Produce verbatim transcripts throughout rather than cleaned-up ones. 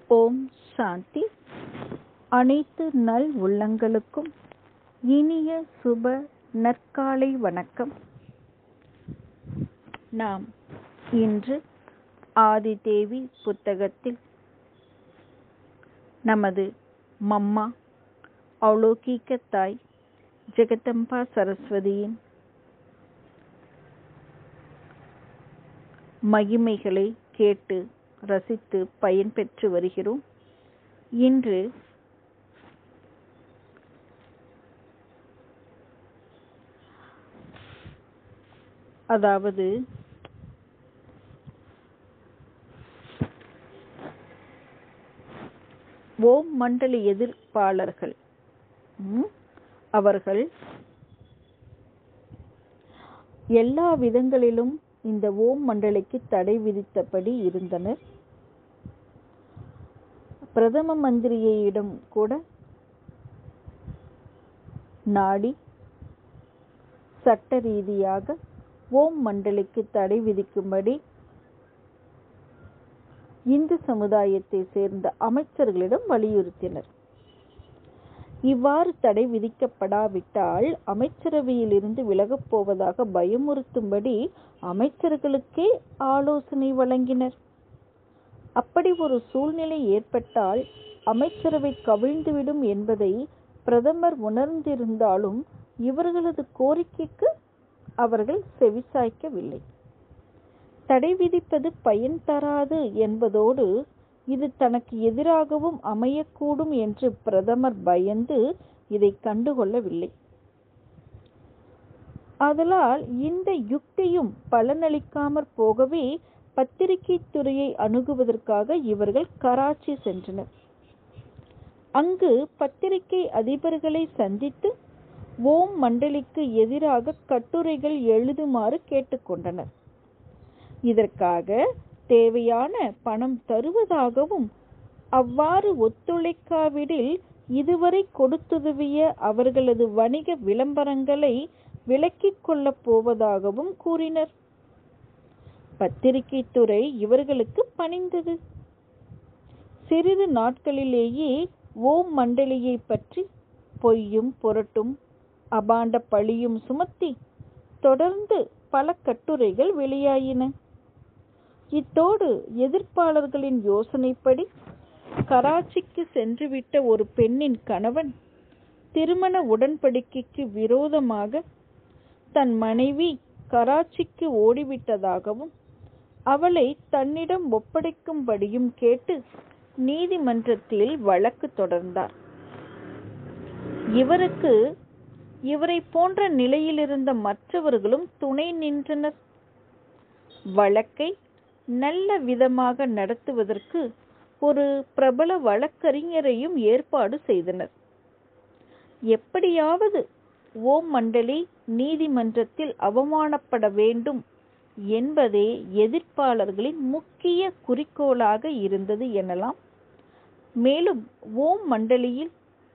ஓம் சாந்தி. அனைத்து நல் உள்ளங்களுக்கும் இனிய சுப நற்காலை வணக்கம். நாம் இன்று ஆதிதேவி புத்தகத்தில் நமது மம்மா அலௌகிக தாய் ஜெகதம்பா சரஸ்வதியின் மகிமைகளை கேட்டு ரசித்து பயன்பெற்று வருகிறோம். இன்று அதாவது ஓம் மண்டல எதிர்ப்பாளர்கள் அவர்கள் எல்லா விதங்களிலும் இந்த ஓம் மண்டலிக்கு தடை விதித்தபடி இருந்தனர். பிரதம மந்திரியிடம் கூட நாடி சட்ட ரீதியாக ஓம் மண்டலிக்கு தடை விதிக்கும்படி இந்து சமுதாயத்தை சேர்ந்த அமைச்சர்களிடம் வலியுறுத்தினர். இவ்வாறு தடை விதிக்கப்படாவிட்டால் அமைச்சரவையில் இருந்து விலகப் போவதாக பயமுறுத்தும்படி அமைச்சர்களுக்கே ஆலோசனை வழங்கினர். அப்படி ஒரு சூழ்நிலை ஏற்பட்டால் அமைச்சரவை கவிழ்ந்துவிடும் என்பதை பிரதமர் உணர்ந்திருந்தாலும் இவர்களது கோரிக்கைக்கு அவர்கள் செவிசாய்க்கவில்லை. தடை விதிப்பது பயன் தராது என்பதோடு இது தனக்கு எதிராகவும் அமையக்கூடும் என்று பிரதமர் பயந்து இதை கண்டுகொள்ளவில்லை. ஆதலால் இந்த யுக்தியும் பலனளிக்காமற் போகவே பத்திரிகை துறையை அணுகுவதற்காக இவர்கள் கராச்சி சென்றனர். அங்கு பத்திரிகை அதிபர்களை சந்தித்து ஓம் மண்டலிக்கு எதிராக கட்டுரைகள் எழுதுமாறு கேட்டுக்கொண்டனர். இதற்காக தேவையான பணம் தருவதாகவும் அவ்வாறு ஒத்துழைக்காவிடில் இதுவரை கொடுத்துதவிய அவர்களது வணிக விளம்பரங்களை விலக்கிக் கொள்ளப் போவதாகவும் கூறினர். பத்திரிகை துறை இவர்களுக்கு பணிந்தது. சிறிது நாட்களிலேயே ஓம் மண்டலியை பற்றி பொய்யும் புரட்டும் அபாண்ட பழியும் சுமத்தி தொடர்ந்து பல கட்டுரைகள் வெளியாயின. இத்தோடு எதிர்ப்பாளர்களின் யோசனைப்படி கராச்சிக்கு சென்றுவிட்ட ஒரு பெண்ணின் கணவன் திருமண உடன்படிக்கைக்கு விரோதமாக தன் மனைவி கராச்சிக்கு ஓடிவிட்டதாகவும் அவளை தன்னிடம் ஒப்படைக்கும்படியும் கேட்டு நீதிமன்றத்தில் வழக்கு தொடர்ந்தார். இவருக்கு இவரை போன்ற நிலையிலிருந்த மற்றவர்களும் துணை நின்றனர். வழக்கை நல்ல விதமாக நடத்துவதற்கு ஒரு பிரபல வழக்கறிஞரையும் ஏற்பாடு செய்தனர். எப்படியாவது ஓம் மண்டலி நீதிமன்றத்தில் அவமானப்பட வேண்டும் என்பதே எதிர்ப்பாளர்களின் முக்கிய குறிக்கோளாக இருந்தது எனலாம். மேலும் ஓம் மண்டலியில்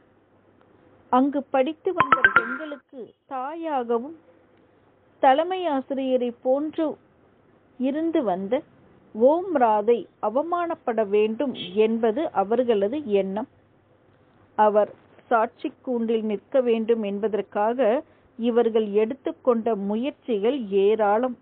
அங்கு படித்து வந்த பெண்களுக்கு தாயாகவும் தலைமை ஆசிரியரை போன்று இருந்து வந்த ஓம் ராதை அவமானப்பட வேண்டும் என்பது அவர்களது எண்ணம். அவர் சாட்சி கூண்டில் நிற்க வேண்டும் என்பதற்காக இவர்கள் எடுத்துக்கொண்ட முயற்சிகள் ஏராளம்.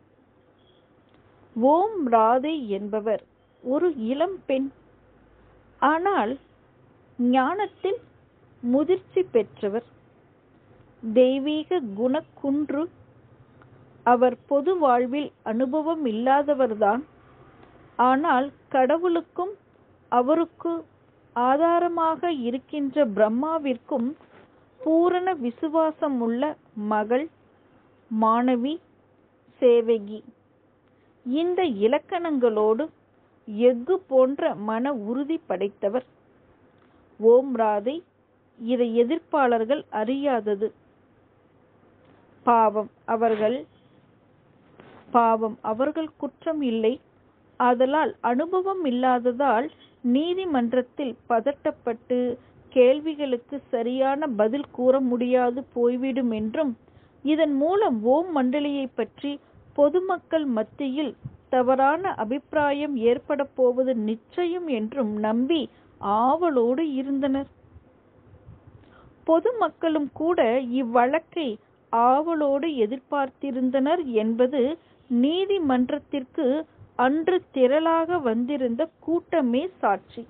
ஓம் ராதை என்பவர் ஒரு இளம் பெண். ஆனால் ஞானத்தில் முதிர்ச்சி பெற்றவர். தெய்வீக குணக்குன்று. அவர் பொது வாழ்வில் அனுபவம் இல்லாதவர்தான். ஆனால் கடவுளுக்கும் அவருக்கு ஆதாரமாக இருக்கின்ற பிரம்மாவிற்கும் பூரண விசுவாசம் உள்ள மகள், மாணவி, சேவகி. இந்த இலக்கணங்களோடு எஃகு போன்ற மன உறுதி படைத்தவர். ஓம் ராதை இதை எதிர்ப்பாளர்கள் அறியாதது. பாவம் அவர்கள் பாவம் அவர்கள் குற்றம் இல்லை. ஆதலால் அனுபவம் இல்லாததால் நீதிமன்றத்தில் பதட்டப்பட்டு கேள்விகளுக்கு சரியான பதில் கூற முடியாது போய்விடும் என்றும் இதன் மூலம் ஓம் மண்டலியை பற்றி பொதுமக்கள் மத்தியில் தவறான அபிப்பிராயம் ஏற்பட போவது நிச்சயம் என்றும் நம்பி ஆவலோடு இருந்தனர். பொதுமக்களும் கூட இவ்வழக்கை ஆவலோடு எதிர்பார்த்திருந்தனர் என்பது நீதிமன்றத்திற்கு அன்று திரளாக வந்திருந்த கூட்டமே சாட்சி.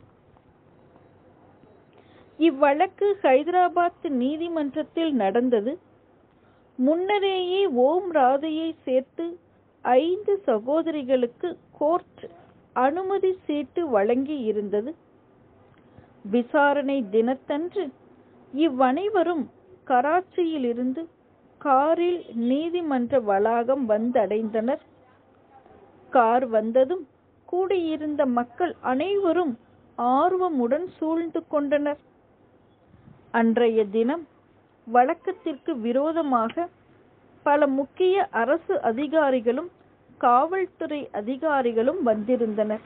இவ்வழக்கு ஹைதராபாத் நீதிமன்றத்தில் நடந்தது. முன்னரேயே ஓம் ராதையை சேர்த்து ஐந்து சகோதரிகளுக்கு கோர்ட் அனுமதி சீட்டு வழங்கி இருந்தது. விசாரணை தினத்தன்று இவ்வனைவரும் கராச்சியிலிருந்து காரில் நீதிமன்ற வளாகம் வந்தடைந்தனர். கார் வந்ததும் கூடியிருந்த மக்கள் அனைவரும் ஆர்வமுடன் சூழ்ந்து கொண்டனர். அன்றைய தினம் வழக்கத்திற்கு விரோதமாக பல முக்கிய அரசு அதிகாரிகளும் காவல்துறை அதிகாரிகளும் வந்திருந்தனர்.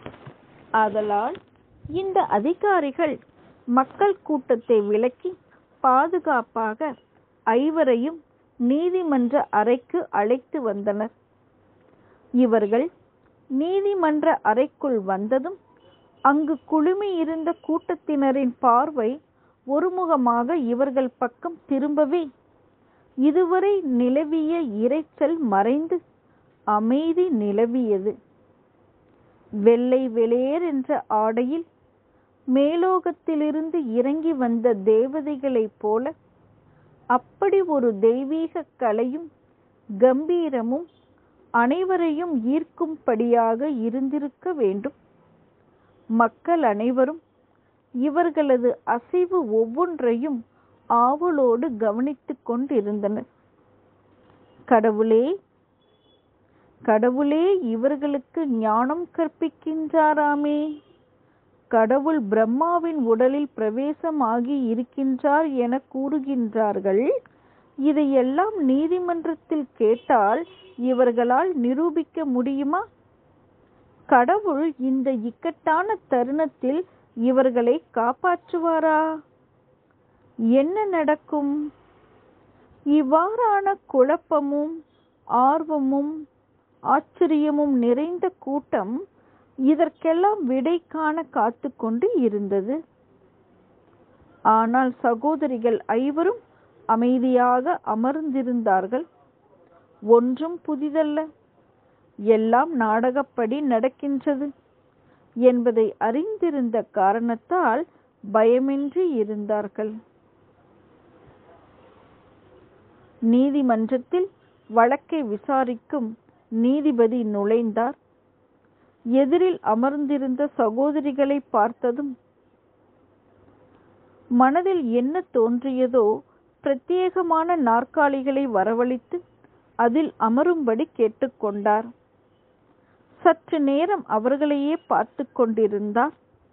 ஆதலால் இந்த அதிகாரிகள் மக்கள் கூட்டத்தை விலக்கி பாதுகாப்பாக ஐவரையும் நீதிமன்ற அறைக்கு அழைத்து வந்தனர். இவர்கள் நீதிமன்ற அறைக்குள் வந்ததும் அங்கு குழுமியிருந்த கூட்டத்தினரின் பார்வை ஒருமுகமாக இவர்கள் பக்கம் திரும்பவே இதுவரை நிலவிய இரைச்சல் மறைந்து அமைதி நிலவியது. வெள்ளை வெளியேர் என்ற ஆடையில் மேலோகத்திலிருந்து இறங்கி வந்த தேவதைகளைப் போல அப்படி ஒரு தெய்வீக கலையும் கம்பீரமும் அனைவரையும் ஈர்க்கும்படியாக இருந்திருக்க வேண்டும். மக்கள் அனைவரும் இவர்களது அசைவு ஒவ்வொன்றையும் ஆவலோடு கவனித்துக் கொண்டிருந்தனர். கடவுளே கடவுளே இவர்களுக்கு ஞானம் கற்பிக்கின்றாராமே, கடவுள் பிரம்மாவின் உடலில் பிரவேசமாகி இருக்கின்றார் என கூறுகின்றார்கள். இதையெல்லாம் நீதிமன்றத்தில் கேட்டால் இவர்களால் நிரூபிக்க முடியுமா? கடவுள் இந்த இக்கட்டான தருணத்தில் இவர்களை காப்பாற்றுவாரா? என்ன நடக்கும்? இவ்வாறான குழப்பமும் ஆர்வமும் ஆச்சரியமும் நிறைந்த கூட்டம் இதற்கெல்லாம் விடை காண காத்து கொண்டு இருந்தது. ஆனால் சகோதரிகள் ஐவரும் அமைதியாக அமர்ந்திருந்தார்கள். ஒன்றும் புதிதல்ல, எல்லாம் நாடகப்படி நடக்கின்றது என்பதை அறிந்திருந்த காரணத்தால் பயமின்றி இருந்தார்கள். நீதிமன்றத்தில் வழக்கை விசாரிக்கும் நீதிபதி நுழைந்தார். எதிரில் அமர்ந்திருந்த சகோதரிகளை பார்த்ததும் மனதில் என்ன தோன்றியதோ பிரத்யேகமான நாற்காலிகளை வரவழைத்து அதில் அமரும்படி கேட்டுக்கொண்டார். சற்று நேரம் அவர்களையே பார்த்து கொண்டிருந்தார்.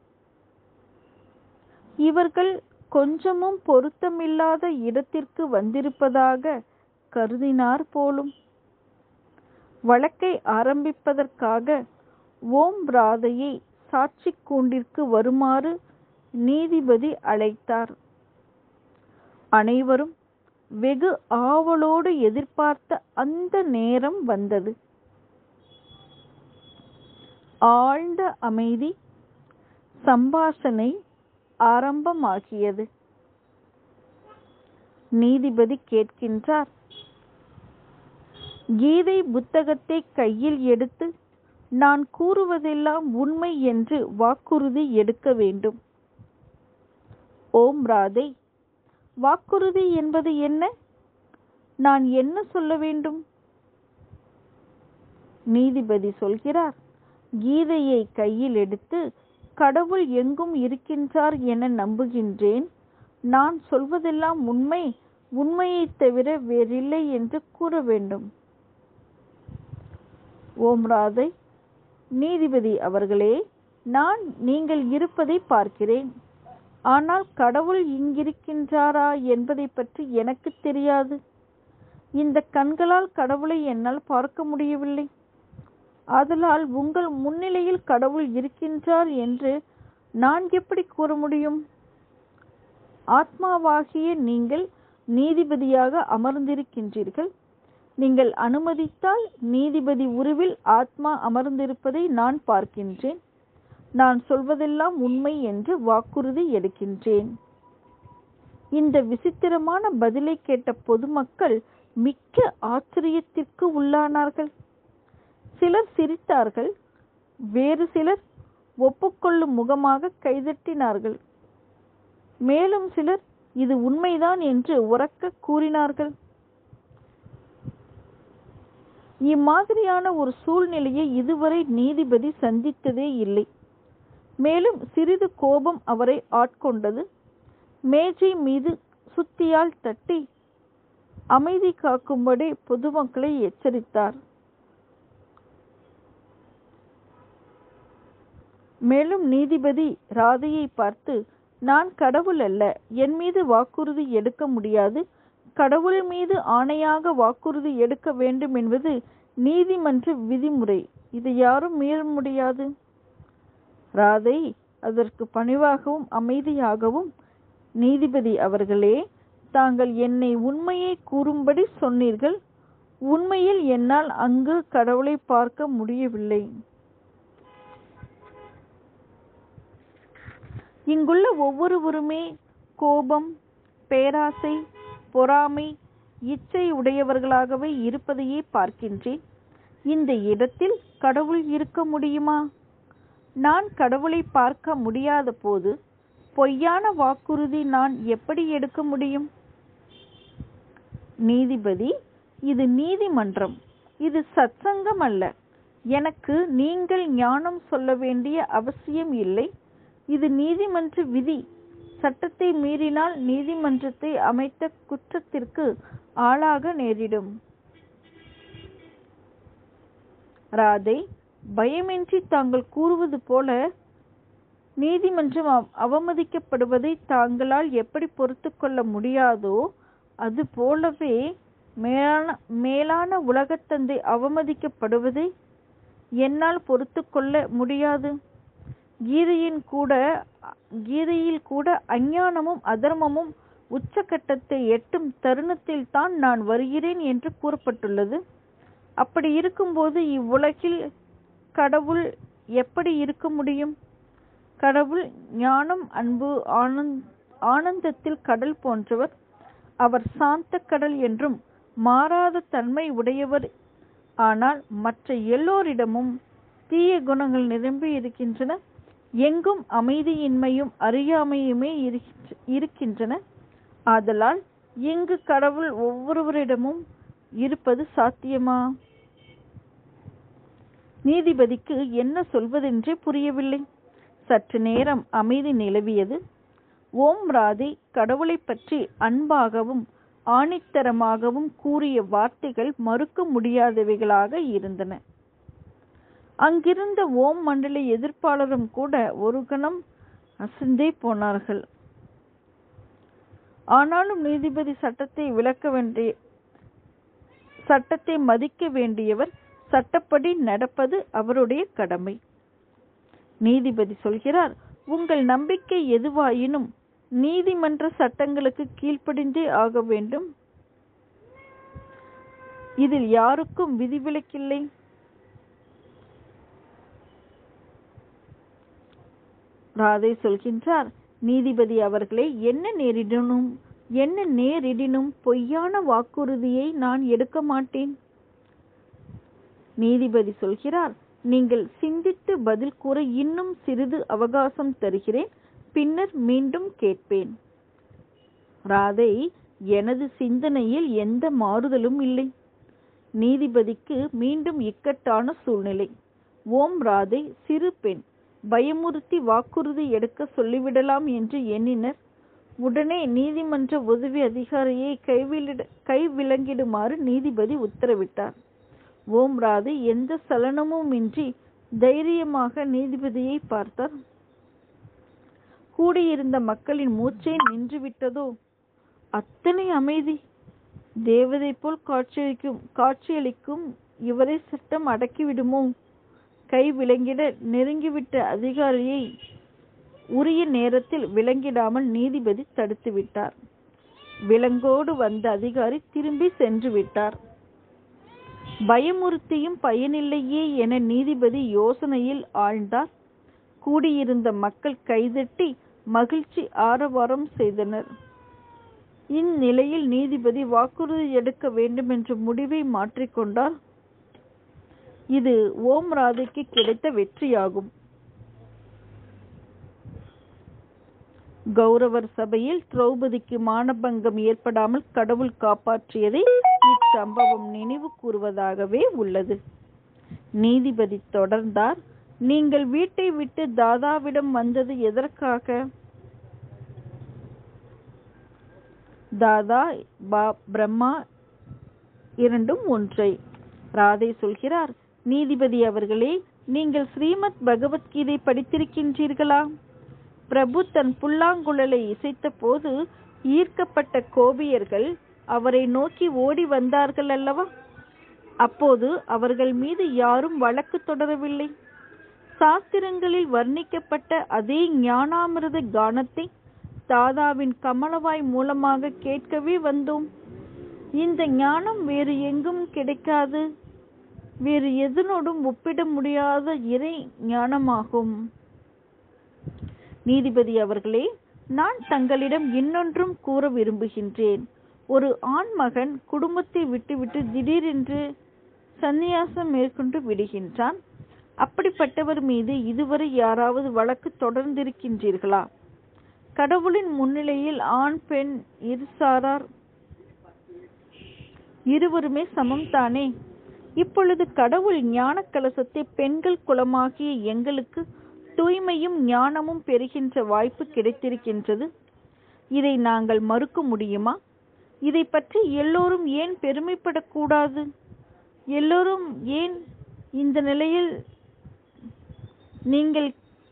இவர்கள் கொஞ்சமும் பொருத்தமில்லாத இடத்திற்கு வந்திருப்பதாக கருதினார் போலும். வழக்கை ஆரம்பிப்பதற்காக ஓம் ராதையை சாட்சி கூண்டிற்கு வருமாறு நீதிபதி அழைத்தார். அனைவரும் வெகு ஆவலோடு எதிர்பார்த்த அந்த நேரம் வந்தது. ஆழ்ந்த அமைதி. சம்பாஷணை ஆரம்பமாகியது. நீதிபதி கேட்கின்றார், கீதை புத்தகத்தை கையில் எடுத்து நான் கூறுவதெல்லாம் உண்மை என்று வாக்குறுதி எடுக்க வேண்டும். ஓம் ராதை, வாக்குறுதி என்பது என்ன? நான் என்ன சொல்ல வேண்டும்? நீதிபதி சொல்கிறார், கீதையை கையில் எடுத்து கடவுள் எங்கும் இருக்கின்றார் என நம்புகின்றேன். நான் சொல்வதெல்லாம் உண்மை, உண்மையை தவிர வேறில்லை என்று கூற வேண்டும். ஓம் ராதை, நீதிபதி அவர்களே, நான் நீங்கள் இருப்பதை பார்க்கிறேன். ஆனால் கடவுள் இங்கிருக்கின்றாரா என்பதை பற்றி எனக்கு தெரியாது. இந்த கண்களால் கடவுளை என்னால் பார்க்க முடியவில்லை. ஆதலால் உங்கள் முன்னிலையில் கடவுள் இருக்கின்றார் என்று நான் எப்படி கூற முடியும்? ஆத்மாவாகிய நீங்கள் நீதிபதியாக அமர்ந்திருக்கின்றீர்கள். நீங்கள் அனுமதித்தால் நீதிபதி உருவில் ஆத்மா அமர்ந்திருப்பதை நான் பார்க்கின்றேன். நான் சொல்வதெல்லாம் உண்மை என்று வாக்குறுதி எடுக்கின்றேன். இந்த விசித்திரமான பதிலை கேட்ட பொதுமக்கள் மிக்க ஆச்சரியத்திற்கு உள்ளானார்கள். சிலர் சிரித்தார்கள், வேறு சிலர் ஒப்புக்கொள்ளும் முகமாக கைதட்டினார்கள். மேலும் சிலர் இது உண்மைதான் என்று உரக்க கூறினார்கள். இம்மாதிரியான ஒரு சூழ்நிலையை இதுவரை நீதிபதி சந்தித்ததே இல்லை. மேலும் சிறிது கோபம் அவரை ஆட்கொண்டது. மேஜை மீது சுத்தியால் தட்டி அமைதி காக்கும்படி பொதுமக்களை எச்சரித்தார். மேலும் நீதிபதி ராதையை பார்த்து, நான் கடவுள் அல்ல, என் மீது வாக்குறுதி எடுக்க முடியாது. கடவுள் மீது ஆணையாக வாக்குறுதி எடுக்க வேண்டும் என்பது நீதிமன்ற விதிமுறை. இதை யாரும் மீற முடியாது. ராதை அதற்கு பணிவாகவும் அமைதியாகவும், நீதிபதி அவர்களே, தாங்கள் என்னை உண்மையை கூறும்படி சொன்னீர்கள். உண்மையில் என்னால் அங்கு கடவுளை பார்க்க முடியவில்லை. இங்குள்ள ஒவ்வொருவருமே கோபம், பேராசை, பொறாமை, இச்சை உடையவர்களாகவே இருப்பதையே பார்க்கின்றேன். இந்த இடத்தில் கடவுள் இருக்க முடியுமா? நான் கடவுளை பார்க்க முடியாத போது பொய்யான வாக்குறுதி நான் எப்படி எடுக்க முடியும்? நீதிபதி, இது நீதிமன்றம், இது சத்சங்கம் அல்ல. எனக்கு நீங்கள் ஞானம் சொல்ல வேண்டிய அவசியம் இல்லை. இது நீதிமன்ற விதி. சட்டத்தை மீறினால் நீதிமன்றத்தை அமைத்த குற்றத்திற்கு ஆளாக நேரிடும். ராதை, பயமின்றி தாங்கள் கூறுவது போல நீதிமன்றம் அவமதிக்கப்படுவதை தாங்களால் எப்படி பொறுத்து கொள்ள முடியாதோ, அது போலவே மேலான மேலான உலகத்தந்தை அவமதிக்கப்படுவதை என்னால் பொறுத்து கொள்ள முடியாது. கீதையின் கூட கீதையில் கூட அஞ்ஞானமும் அதர்மமும் உச்சகட்டத்தை எட்டும் தருணத்தில் தான் நான் வருகிறேன் என்று கூறப்பட்டுள்ளது. அப்படி இருக்கும்போது இவ்வுலகில் கடவுள் எப்படி இருக்க முடியும்? கடவுள் ஞானம், அன்பு, ஆனந்த் ஆனந்தத்தில் கடல் போன்றவர். அவர் சாந்த கடல் என்றும் மாறாத தன்மை உடையவர். ஆனால் மற்ற எல்லோரிடமும் தீய குணங்கள் நிரம்பி இருக்கின்றன. எங்கும் அமைதியின்மையும் அறியாமையுமே இருக்கின்றன. ஆதலால் இங்கு கடவுள் ஒவ்வொருவரிடமும் இருப்பது சாத்தியமா? நீதிபதிக்கு என்ன சொல்வதென்றே புரியவில்லை. சற்று நேரம் அமைதி நிலவியது. ஓம் ராதை கடவுளை பற்றி அன்பாகவும் ஆணித்தரமாகவும் கூறிய வார்த்தைகள் மறுக்க முடியாதவைகளாக இருந்தன. அங்கிருந்த ஓம் மண்டல எதிர்ப்பாளரும் கூட ஒரு கணம் அசந்தே போனார்கள். ஆனாலும் நீதிபதி சட்டத்தை விளக்க வேண்டிய சட்டத்தை மதிக்க வேண்டியவர். சட்டப்படி நடப்பது அவருடைய கடமை. நீதிபதி சொல்கிறார், உங்கள் நம்பிக்கை எதுவாயினும் நீதிமன்ற சட்டங்களுக்கு கீழ்ப்படிந்தே ஆக வேண்டும். இதில் யாருக்கும் விதிவிலக்கில்லை. ராதை சொல்கின்றார், நீதிபதி அவர்களே, என்ன நேரிடனும் என்ன நேரிடினும் பொய்யான வாக்குறுதியை நான் எடுக்க மாட்டேன். நீதிபதி சொல்கிறார், நீங்கள் சிந்தித்து பதில் கூற இன்னும் சிறிது அவகாசம் தருகிறேன், பின்னர் மீண்டும் கேட்பேன். ராதை, எனது சிந்தனையில் எந்த மாறுதலும் இல்லை. நீதிபதிக்கு மீண்டும் இக்கட்டான சூழ்நிலை. ஓம் ராதை சிறு பெண், பயமுறுத்தி வாக்குறுதி எடுக்க சொல்லிவிடலாம் என்று எண்ணினர். உடனே நீதிமன்ற உதவி அதிகாரியை கைவிட கைவிலங்கிடுமாறு நீதிபதி உத்தரவிட்டார். ஓம் ராதை எந்த சலனமும் இன்றி தைரியமாக நீதிபதியை பார்த்தார். கூடியிருந்த மக்களின் மூச்சை நின்றுவிட்டதோ, அத்தனை அமைதி. தேவதை போல் காட்சியளிக்கும் காட்சியளிக்கும் இவரை சட்டம் அடக்கிவிடுமோ? கை விலங்கிட நெருங்கிவிட்ட அதிகாரியை உரிய நேரத்தில் விலங்கிடாமல் நீதிபதி தடுத்து விட்டார். விலங்கோடு வந்த அதிகாரி திரும்பி சென்று விட்டார். பயமுறுத்தியும் பயனில்லையே என நீதிபதி யோசனையில் ஆழ்ந்தார். கூடியிருந்த மக்கள் கைதட்டி மகிழ்ச்சி ஆரவாரம் செய்தனர். இந்நிலையில் நீதிபதி வாக்குறுதி எடுக்க வேண்டுமென்ற முடிவை மாற்றிக்கொண்டார். இது ஓம் ராதைக்கு கிடைத்த வெற்றியாகும். கௌரவர் சபையில் திரௌபதிக்கு மானபங்கம் ஏற்படாமல் கடவுள் காப்பாற்றியதை இச்சம்பவம் நினைவு கூறுவதாகவே உள்ளது. நீதிபதி தொடர்ந்தார். நீங்கள் வீட்டை விட்டு தாதாவிடம் வந்தது எதற்காக? தாதா பிரம்மா இரண்டும் ஒன்றை. ராதை சொல்கிறார், நீதிபதி அவர்களே, நீங்கள் ஸ்ரீமத் பகவத்கீதை படித்திருக்கின்றீர்களா? பிரபு தன் புல்லாங்குழலை இசைத்த போது ஈர்க்கப்பட்ட கோபியர்கள் அவரை நோக்கி ஓடி வந்தார்கள் அல்லவா? அப்போது அவர்கள் மீது யாரும் வழக்கு தொடரவில்லை. சாஸ்திரங்களில் வர்ணிக்கப்பட்ட அதே ஞானாமிர்த கானத்தை தாதாவின் கமலவாய் மூலமாக கேட்கவே வந்தோம். இந்த ஞானம் வேறு எங்கும் கிடைக்காது, வேறு எதனோடும் ஒப்பிட முடியாத இறை ஞானமாகும். நீதிபதி அவர்களே, நான் தங்களிடம் இன்னொன்றும் கூற விரும்புகின்றேன். ஒரு ஆண்மகன் குடும்பத்தை விட்டுவிட்டு திடீரென்று சந்நியாசம் மேற்கொண்டு விடுகின்றான். அப்படிப்பட்டவர் மீது இதுவரை யாராவது வழக்கு தொடர்ந்திருக்கின்றீர்களா? கடவுளின் முன்னிலையில் ஆண் பெண் இருசாரார் இருவருமே சமம் தானே? இப்பொழுது கடவுள் ஞான கலசத்தை பெண்கள் குலமாகிய எங்களுக்கு தூய்மையும் ஞானமும் பெறுகின்ற வாய்ப்பு கிடைத்திருக்கின்றது. இதை நாங்கள் மறுக்க முடியுமா? இதை பற்றி எல்லோரும் ஏன் பெருமைப்படக்கூடாது? எல்லோரும் ஏன் இந்த நிலையில் நீங்கள்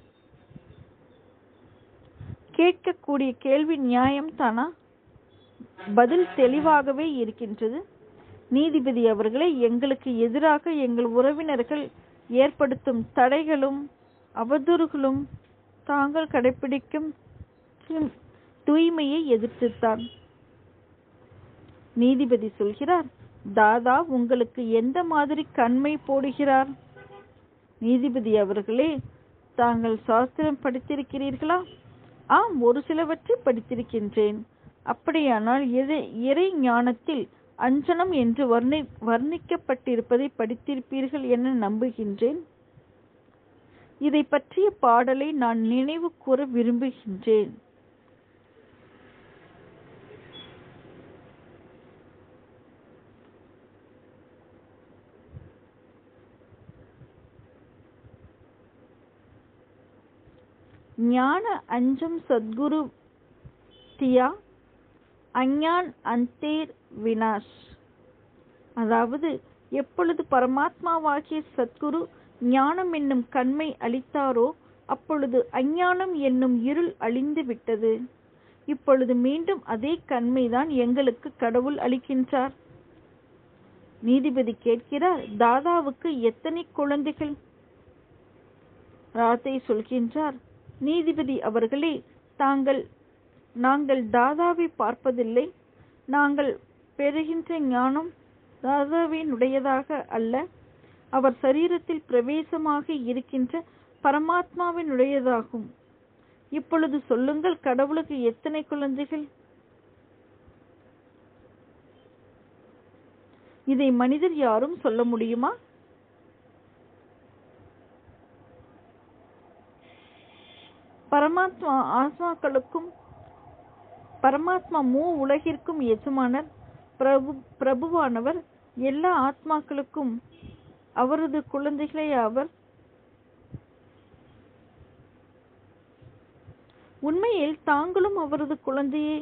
கேட்கக்கூடிய கேள்வி நியாயம் தானா? பதில் தெளிவாகவே இருக்கின்றது. நீதிபதி அவர்களே, எங்களுக்கு எதிராக எங்கள் உறவினர்கள் ஏற்படுத்தும் தடைகளும் அவதூறுகளும் தாங்கள் கடைபிடிக்கும் தூய்மையை எதிர்த்துத்தான். நீதிபதி சொல்கிறார், தாதா உங்களுக்கு எந்த மாதிரி கண்மை போடுகிறார்? நீதிபதி அவர்களே, தாங்கள் சாஸ்திரம் படித்திருக்கிறீர்களா? ஆம், ஒரு சிலவற்றை படித்திருக்கின்றேன். அப்படியானால் இறை ஞானத்தில் அஞ்சனம் என்று வர்ணி வர்ணிக்கப்பட்டிருப்பதை படித்திருப்பீர்கள் என நம்புகின்றேன். இதை பற்றிய பாடலை நான் நினைவு கூற விரும்புகின்றேன். ஞான அஞ்சம் சத்குரு தியா அஞ்ஞான் அந்தேர் வினாஷ். அதாவது, எப்பொழுது பரமாத்மாவாகிய சத்குரு ஞானம் என்னும் கண்மை அளித்தாரோ அப்பொழுது அஞ்ஞானம் என்னும் இருள் அழிந்து விட்டது. இப்பொழுது மீண்டும் அதே கண்மைதான் எங்களுக்கு கடவுள் அளிக்கின்றார். நீதிபதி கேட்கிறார், தாதாவுக்கு எத்தனை குழந்தைகள்? ராதை சொல்கின்றார், நீதிபதி அவர்களே, தாங்கள் நாங்கள் தாதாவை பார்ப்பதில்லை. நாங்கள் பெறுகின்ற ஞானம் தாதாவினுடையதாக அல்ல, அவர் சரீரத்தில் பிரவேசமாக இருக்கின்ற பரமாத்மாவினுடையதாகும். இப்பொழுது சொல்லுங்கள், கடவுளுக்கு எத்தனை குழந்தைகள்? இதை மனிதர் யாரும் சொல்ல முடியுமா? பரமாத்மா ஆத்மாக்களுக்கும் பரமாத்மா மூ உலகிற்கும் எஜமானர். பிரபு பிரபுவானவர் எல்லா ஆத்மாக்களுக்கும் அவரது குழந்தைகளே ஆவர். உண்மையில் தாங்களும் அவரது குழந்தையே?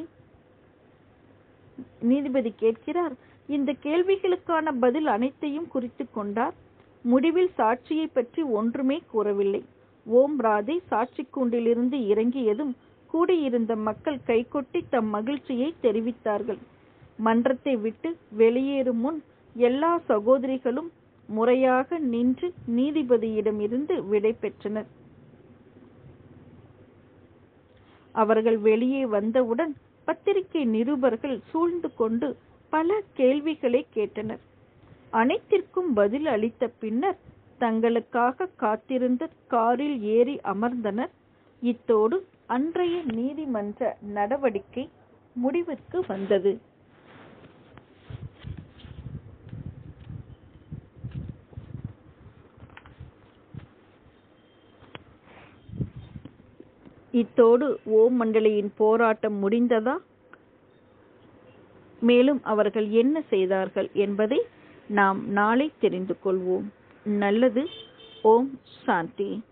நீதிபதி கேட்கிறார். இந்த கேள்விகளுக்கான பதில் அனைத்தையும் குறித்து கொண்டார். முடிவில் சாட்சியை பற்றி ஒன்றுமே கூறவில்லை. ஓம் ராதை சாட்சி கூண்டிலிருந்து இறங்கியதும் கூடியிருந்த மக்கள் கைகொட்டி தம் மகிழ்ச்சியை தெரிவித்தார்கள். மன்றத்தை விட்டு வெளியேறும் முன் எல்லா சகோதரிகளும் முறையாக நின்று நீதிபதியிடம் இருந்து விடை பெற்றனர். அவர்கள் வெளியே வந்தவுடன் பத்திரிகை நிருபர்கள் சூழ்ந்து கொண்டு பல கேள்விகளை கேட்டனர். அனைத்திற்கும் பதில் அளித்த பின்னர் தங்களுக்காக காத்திருந்த காரில் ஏறி அமர்ந்தனர். இத்தோடு அன்றைய நீதிமன்ற நடவடிக்கை முடிவிற்கு வந்தது. இத்தோடு ஓம் மண்டலியின் போராட்டம் முடிந்ததா? மேலும் அவர்கள் என்ன செய்தார்கள் என்பதை நாம் நாளை தெரிந்து கொள்வோம். நல்லது. ஓம் சாந்தி.